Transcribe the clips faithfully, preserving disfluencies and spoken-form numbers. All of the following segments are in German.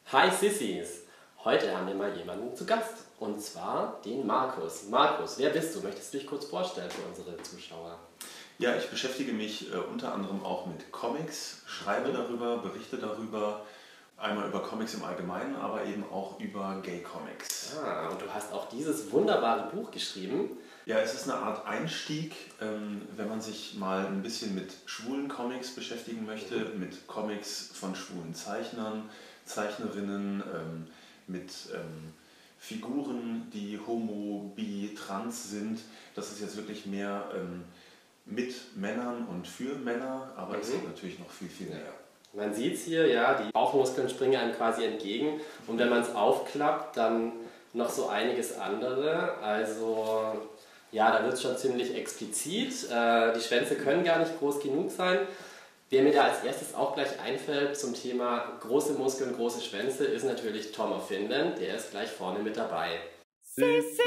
Hi Sissis! Heute haben wir mal jemanden zu Gast. Und zwar den Markus. Markus, wer bist du? Möchtest du dich kurz vorstellen für unsere Zuschauer? Ja, ich beschäftige mich äh, unter anderem auch mit Comics, schreibe darüber, berichte darüber, einmal über Comics im Allgemeinen, aber eben auch über Gay-Comics. Ah, und du hast auch dieses wunderbare Buch geschrieben. Ja, es ist eine Art Einstieg, ähm, wenn man sich mal ein bisschen mit schwulen Comics beschäftigen möchte, mhm. mit Comics von schwulen Zeichnern, Zeichnerinnen, ähm, mit ähm, Figuren, die homo, bi, trans sind. Das ist jetzt wirklich mehr ähm, mit Männern und für Männer, aber mhm. es gibt natürlich noch viel, viel mehr. Man sieht es hier, ja, die Bauchmuskeln springen einem quasi entgegen und wenn man es aufklappt, dann noch so einiges andere. Also ja, da wird es schon ziemlich explizit. Äh, die Schwänze können gar nicht groß genug sein. Wer mir da als erstes auch gleich einfällt zum Thema große Muskeln, große Schwänze, ist natürlich Tom of Finland, der ist gleich vorne mit dabei. Sissi!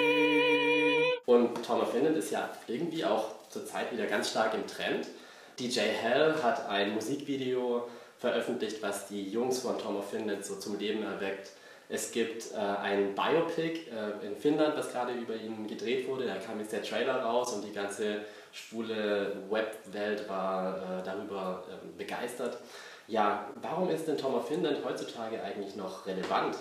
Und Tom of Finland ist ja irgendwie auch zurzeit wieder ganz stark im Trend. D J Hell hat ein Musikvideo veröffentlicht, was die Jungs von Tom of Finland so zum Leben erweckt. Es gibt äh, ein Biopic äh, in Finnland, das gerade über ihn gedreht wurde. Da kam jetzt der Trailer raus und die ganze schwule Webwelt war äh, darüber äh, begeistert. Ja, warum ist denn Tom of Finland heutzutage eigentlich noch relevant?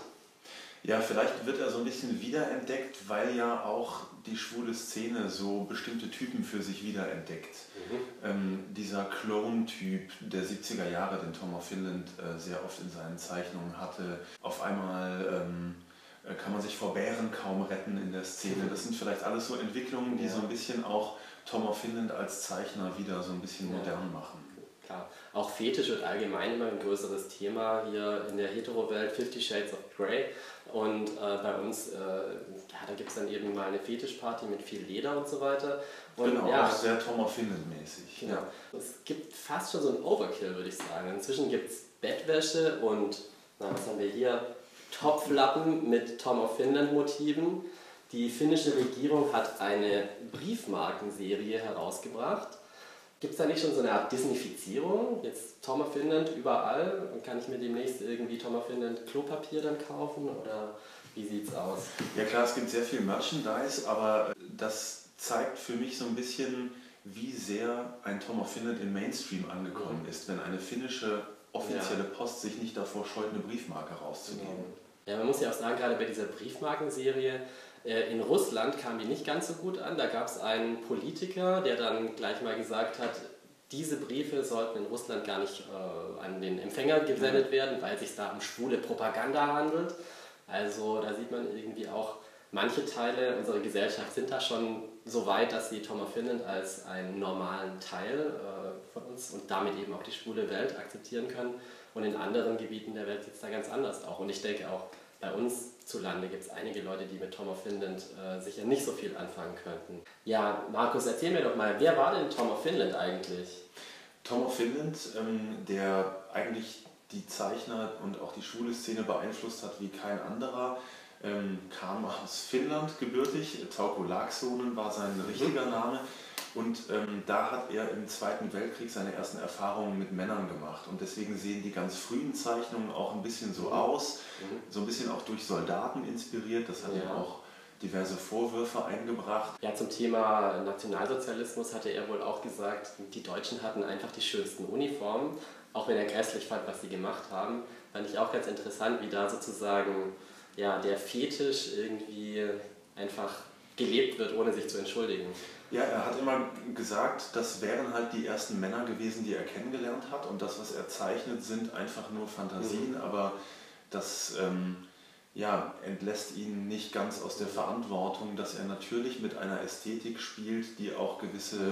Ja, vielleicht wird er so ein bisschen wiederentdeckt, weil ja auch die schwule Szene so bestimmte Typen für sich wiederentdeckt. Mhm. Ähm, dieser Clone-Typ der siebziger Jahre, den Tom of Finland äh, sehr oft in seinen Zeichnungen hatte. Auf einmal ähm, kann man sich vor Bären kaum retten in der Szene. Das sind vielleicht alles so Entwicklungen, die ja. so ein bisschen auch Tom of Finland als Zeichner wieder so ein bisschen ja. modern machen. Klar. Auch Fetisch wird allgemein immer ein größeres Thema hier in der Hetero-Welt, Fifty Shades of Grey. Und äh, bei uns, äh, ja, da gibt es dann eben mal eine Fetischparty mit viel Leder und so weiter. Und, genau, ja, auch sehr Tom of Finland-mäßig. Genau. Ja. Es gibt fast schon so ein Overkill, würde ich sagen. Inzwischen gibt es Bettwäsche und, na, was haben wir hier? Topflappen mit Tom of Finland-Motiven. Die finnische Regierung hat eine Briefmarkenserie herausgebracht. Gibt es da nicht schon so eine Art Disneyfizierung? Jetzt Tom of Finland überall. Und kann ich mir demnächst irgendwie Tom of Finland Klopapier dann kaufen? Oder wie sieht's aus? Ja klar, es gibt sehr viel Merchandise, aber das zeigt für mich so ein bisschen, wie sehr ein Tom of Finland im Mainstream angekommen mhm. ist, wenn eine finnische offizielle ja. Post sich nicht davor scheut, eine Briefmarke rauszugeben. Ja, man muss ja auch sagen, gerade bei dieser Briefmarkenserie, in Russland kam die nicht ganz so gut an. Da gab es einen Politiker, der dann gleich mal gesagt hat, diese Briefe sollten in Russland gar nicht äh, an den Empfänger gesendet werden, weil es sich da um schwule Propaganda handelt. Also da sieht man irgendwie auch, manche Teile unserer Gesellschaft sind da schon so weit, dass sie Tom of Finland als einen normalen Teil äh, von uns und damit eben auch die schwule Welt akzeptieren können. Und in anderen Gebieten der Welt sieht es da ganz anders auch. Und ich denke auch, bei uns zu Lande gibt es einige Leute, die mit Tom of Finland äh, sicher nicht so viel anfangen könnten. Ja, Markus, erzähl mir doch mal, wer war denn Tom of Finland eigentlich? Tom of Finland, ähm, der eigentlich die Zeichner und auch die schwule Szene beeinflusst hat wie kein anderer, ähm, kam aus Finnland gebürtig. Tauko Laaksonen war sein richtiger mhm. Name. Und ähm, da hat er im Zweiten Weltkrieg seine ersten Erfahrungen mit Männern gemacht. Und deswegen sehen die ganz frühen Zeichnungen auch ein bisschen so aus, mhm. so ein bisschen auch durch Soldaten inspiriert. Das hat ja. ihm auch diverse Vorwürfe eingebracht. Ja, zum Thema Nationalsozialismus hatte er wohl auch gesagt, die Deutschen hatten einfach die schönsten Uniformen. Auch wenn er grässlich fand, was sie gemacht haben, fand ich auch ganz interessant, wie da sozusagen ja, der Fetisch irgendwie einfach gelebt wird, ohne sich zu entschuldigen. Ja, er hat immer gesagt, das wären halt die ersten Männer gewesen, die er kennengelernt hat und das, was er zeichnet, sind einfach nur Fantasien, mhm. aber das ähm, ja, entlässt ihn nicht ganz aus der Verantwortung, dass er natürlich mit einer Ästhetik spielt, die auch gewisse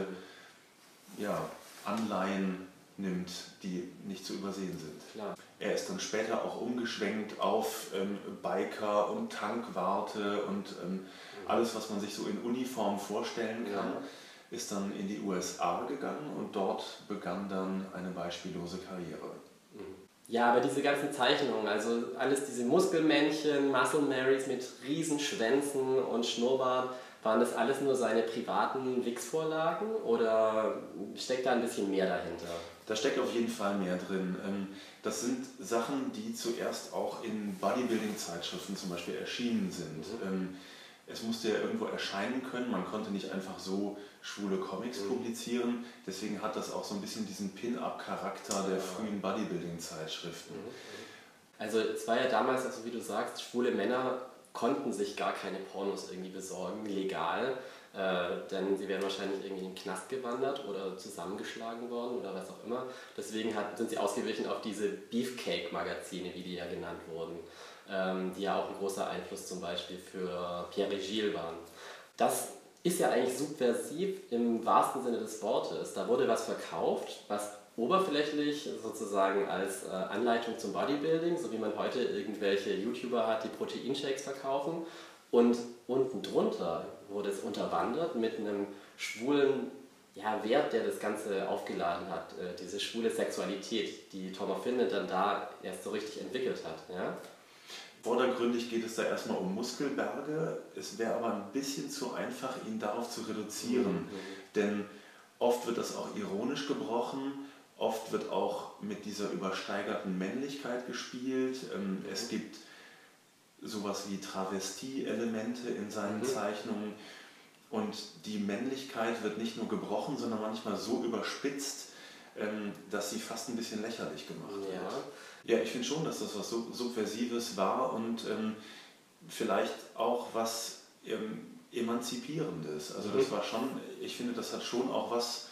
ja, Anleihen nimmt, die nicht zu übersehen sind. Klar. Er ist dann später auch umgeschwenkt auf ähm, Biker und Tankwarte und ähm, alles, was man sich so in Uniform vorstellen kann, ja. ist dann in die U S A gegangen und dort begann dann eine beispiellose Karriere. Ja, aber diese ganzen Zeichnungen, also alles diese Muskelmännchen, Muscle Marys mit riesen Schwänzen und Schnurrbart, waren das alles nur seine privaten Wix-Vorlagen oder steckt da ein bisschen mehr dahinter? Da steckt auf jeden Fall mehr drin. Das sind Sachen, die zuerst auch in Bodybuilding-Zeitschriften zum Beispiel erschienen sind. Mhm. Es musste ja irgendwo erscheinen können, man konnte nicht einfach so schwule Comics mhm. publizieren. Deswegen hat das auch so ein bisschen diesen Pin-Up-Charakter der frühen Bodybuilding-Zeitschriften. Mhm. Also es war ja damals, also wie du sagst, schwule Männer konnten sich gar keine Pornos irgendwie besorgen, legal. Äh, denn sie wären wahrscheinlich irgendwie in den Knast gewandert oder zusammengeschlagen worden oder was auch immer. Deswegen hat, sind sie ausgewichen auf diese Beefcake-Magazine, wie die ja genannt wurden, ähm, die ja auch ein großer Einfluss zum Beispiel für Pierre Gilles waren. Das ist ja eigentlich subversiv im wahrsten Sinne des Wortes. Da wurde was verkauft, was oberflächlich sozusagen als äh, Anleitung zum Bodybuilding, so wie man heute irgendwelche YouTuber hat, die Proteinshakes verkaufen. Und unten drunter wurde es unterwandert mit einem schwulen ja, Wert, der das Ganze aufgeladen hat. Äh, diese schwule Sexualität, die Tom of Finland dann da erst so richtig entwickelt hat. Ja? Vordergründig geht es da erstmal um Muskelberge. Es wäre aber ein bisschen zu einfach, ihn darauf zu reduzieren. Mhm. Denn oft wird das auch ironisch gebrochen, oft wird auch mit dieser übersteigerten Männlichkeit gespielt. Ähm, mhm. Es gibt sowas wie Travestie-Elemente in seinen mhm. Zeichnungen. Und die Männlichkeit wird nicht nur gebrochen, sondern manchmal so überspitzt, ähm, dass sie fast ein bisschen lächerlich gemacht ja. wird. Ja, ich finde schon, dass das was Subversives war und ähm, vielleicht auch was ähm, Emanzipierendes. Also das war schon, ich finde, das hat schon auch was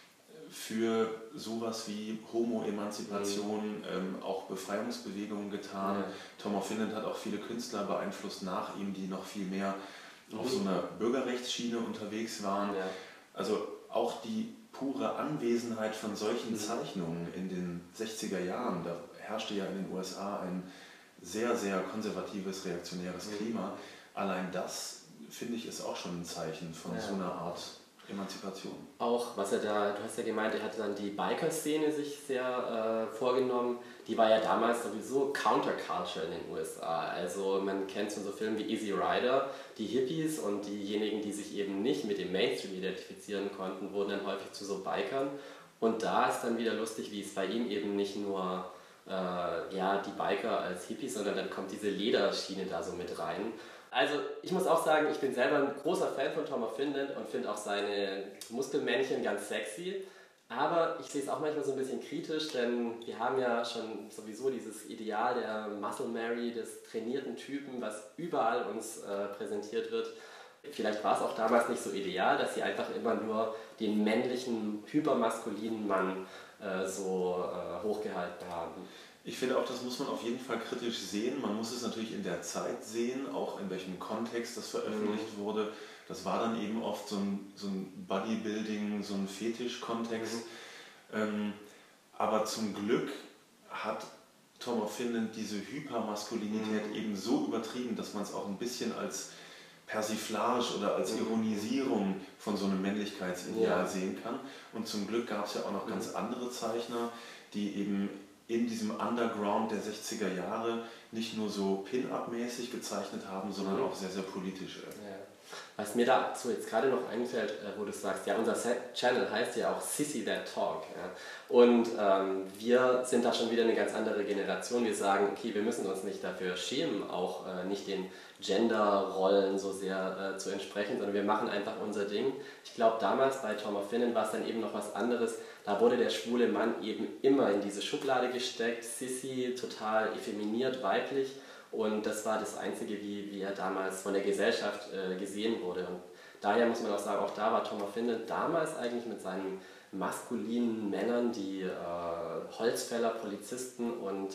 für sowas wie Homo-Emanzipation, mhm. ähm, auch Befreiungsbewegungen getan. Ja. Tom of Finland hat auch viele Künstler beeinflusst nach ihm, die noch viel mehr mhm. auf so einer Bürgerrechtsschiene unterwegs waren. Ja. Also auch die pure Anwesenheit von solchen mhm. Zeichnungen in den sechziger Jahren, da herrschte ja in den U S A ein sehr, sehr konservatives, reaktionäres mhm. Klima. Allein das, finde ich, ist auch schon ein Zeichen von ja. so einer Art Emanzipation. Auch, was er da, du hast ja gemeint, er hatte dann die Biker-Szene sich sehr äh, vorgenommen. Die war ja damals sowieso Counterculture in den U S A. Also man kennt so Filme wie Easy Rider, die Hippies und diejenigen, die sich eben nicht mit dem Mainstream identifizieren konnten, wurden dann häufig zu so Bikern. Und da ist dann wieder lustig, wie es bei ihm eben nicht nur äh, ja, die Biker als Hippies, sondern dann kommt diese Lederschiene da so mit rein. Also ich muss auch sagen, ich bin selber ein großer Fan von Tom of Finland und finde auch seine Muskelmännchen ganz sexy. Aber ich sehe es auch manchmal so ein bisschen kritisch, denn wir haben ja schon sowieso dieses Ideal der Muscle Mary, des trainierten Typen, was überall uns äh, präsentiert wird. Vielleicht war es auch damals nicht so ideal, dass sie einfach immer nur den männlichen, hypermaskulinen Mann äh, so äh, hochgehalten haben. Ich finde auch, das muss man auf jeden Fall kritisch sehen. Man muss es natürlich in der Zeit sehen, auch in welchem Kontext das veröffentlicht mhm. wurde. Das war dann eben oft so ein, so ein Bodybuilding, so ein Fetisch-Kontext. Mhm. Ähm, aber zum Glück hat Tom of Finland diese Hypermaskulinität mhm. eben so übertrieben, dass man es auch ein bisschen als Persiflage oder als mhm. Ironisierung von so einem Männlichkeitsideal ja. sehen kann. Und zum Glück gab es ja auch noch mhm. ganz andere Zeichner, die eben in diesem Underground der sechziger Jahre nicht nur so Pin-Up-mäßig gezeichnet haben, sondern mhm. auch sehr, sehr politische. Ja. Was mir dazu jetzt gerade noch einfällt, wo du sagst, ja, unser Channel heißt ja auch Sissy That Talk. Ja. Und ähm, wir sind da schon wieder eine ganz andere Generation. Wir sagen, okay, wir müssen uns nicht dafür schämen, auch äh, nicht den Gender-Rollen so sehr äh, zu entsprechen, sondern wir machen einfach unser Ding. Ich glaube, damals bei Tom of Finland war es dann eben noch was anderes. Da wurde der schwule Mann eben immer in diese Schublade gesteckt, Sissy, total effeminiert, weiblich. Und das war das Einzige, wie, wie er damals von der Gesellschaft äh, gesehen wurde. Und daher muss man auch sagen, auch da war Tom of Finland damals eigentlich mit seinen maskulinen Männern, die äh, Holzfäller, Polizisten und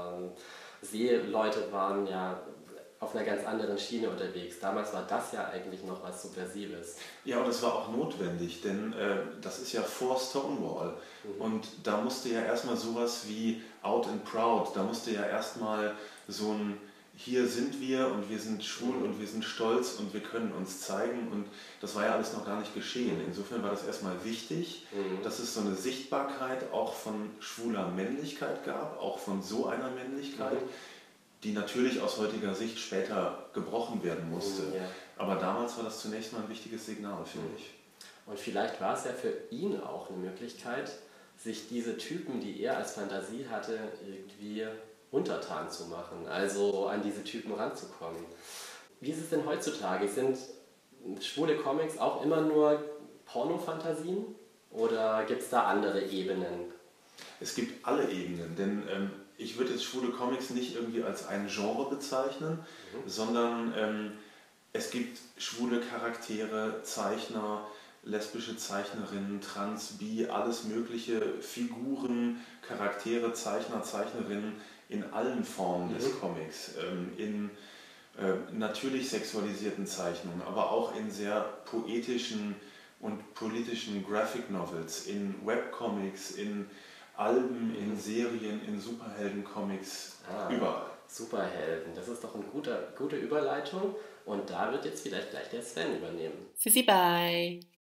äh, Seeleute waren, ja auf einer ganz anderen Schiene unterwegs. Damals war das ja eigentlich noch was Subversives. Ja, und es war auch notwendig, denn äh, das ist ja vor Stonewall. Mhm. Und da musste ja erstmal sowas wie Out and Proud, da musste ja erstmal so ein hier sind wir und wir sind schwul mhm. und wir sind stolz und wir können uns zeigen, und das war ja alles noch gar nicht geschehen. Insofern war das erstmal wichtig, mhm. dass es so eine Sichtbarkeit auch von schwuler Männlichkeit gab, auch von so einer Männlichkeit, mhm. die natürlich aus heutiger Sicht später gebrochen werden musste. Mhm, ja. Aber damals war das zunächst mal ein wichtiges Signal, finde mhm. ich. Und vielleicht war es ja für ihn auch eine Möglichkeit, sich diese Typen, die er als Fantasie hatte, irgendwie untertan zu machen, also an diese Typen ranzukommen. Wie ist es denn heutzutage? Sind schwule Comics auch immer nur Pornofantasien oder gibt es da andere Ebenen? Es gibt alle Ebenen, denn ähm, ich würde jetzt schwule Comics nicht irgendwie als ein Genre bezeichnen, mhm. sondern ähm, es gibt schwule Charaktere, Zeichner, lesbische Zeichnerinnen, trans, bi, alles mögliche, Figuren, Charaktere, Zeichner, Zeichnerinnen in allen Formen mhm. des Comics, ähm, in äh, natürlich sexualisierten Zeichnungen, aber auch in sehr poetischen und politischen Graphic Novels, in Webcomics, in Alben, in Serien, in Superhelden-Comics, ah, überall. Superhelden, das ist doch eine gute, gute Überleitung und da wird jetzt vielleicht gleich der Sven übernehmen. Sissi, bye!